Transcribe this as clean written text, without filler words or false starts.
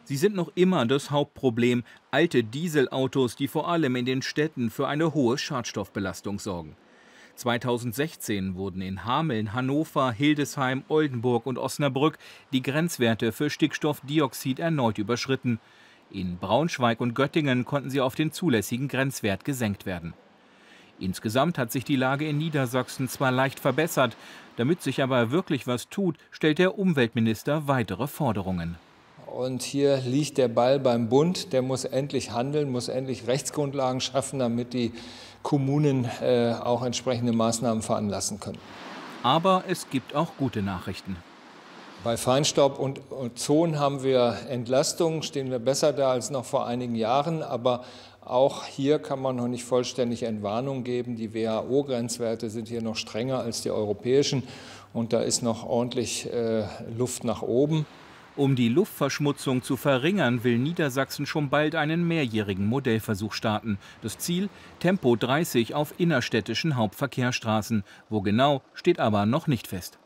Sie sind noch immer das Hauptproblem, alte Dieselautos, die vor allem in den Städten für eine hohe Schadstoffbelastung sorgen. 2016 wurden in Hameln, Hannover, Hildesheim, Oldenburg und Osnabrück die Grenzwerte für Stickstoffdioxid erneut überschritten. In Braunschweig und Göttingen konnten sie auf den zulässigen Grenzwert gesenkt werden. Insgesamt hat sich die Lage in Niedersachsen zwar leicht verbessert, damit sich aber wirklich was tut, stellt der Umweltminister weitere Forderungen. Und hier liegt der Ball beim Bund. Der muss endlich handeln, muss endlich Rechtsgrundlagen schaffen, damit die Kommunen auch entsprechende Maßnahmen veranlassen können. Aber es gibt auch gute Nachrichten. Bei Feinstaub und Ozon haben wir Entlastungen, stehen wir besser da als noch vor einigen Jahren. Aber auch hier kann man noch nicht vollständig Entwarnung geben. Die WHO-Grenzwerte sind hier noch strenger als die europäischen. Und da ist noch ordentlich Luft nach oben. Um die Luftverschmutzung zu verringern, will Niedersachsen schon bald einen mehrjährigen Modellversuch starten. Das Ziel: Tempo 30 auf innerstädtischen Hauptverkehrsstraßen. Wo genau, steht aber noch nicht fest.